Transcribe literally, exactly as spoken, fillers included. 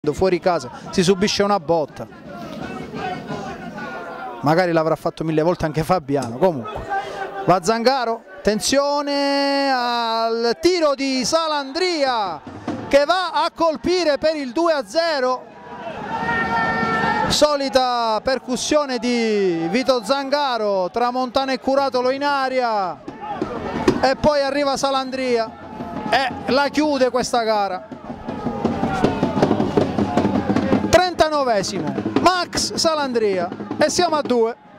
fuori casa si subisce una botta, magari l'avrà fatto mille volte anche Fabiano. Comunque va Zangaro, attenzione al tiro di Salandria che va a colpire per il due a zero, solita percussione di Vito Zangaro, Tramontana e Curatolo in aria e poi arriva Salandria e la chiude questa gara. trentanovesimo, Max Salandria e siamo a due.